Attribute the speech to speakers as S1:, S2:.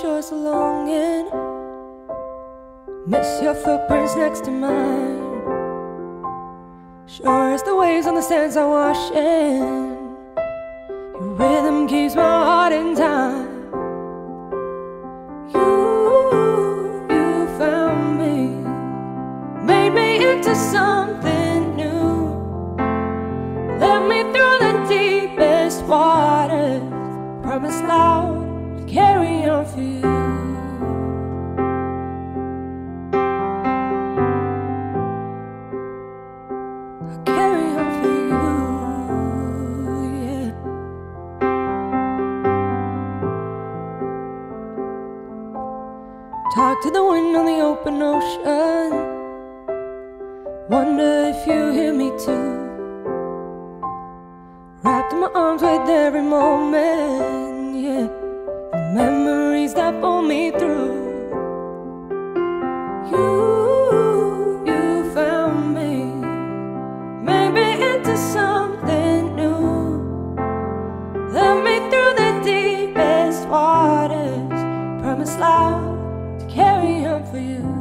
S1: sure it's a longing. Miss your footprints next to mine. Sure as the waves on the sands are washing, your rhythm keeps my heart in time. You found me, made me into something new, led me through the deepest waters, promised loud to carry on for you. Talk to the wind on the open ocean, wonder if you hear me too. Wrapped in my arms with every moment, yeah. The memories that pull me through. You found me, made me into something new, led me through the deepest waters, promised loud carry on for you.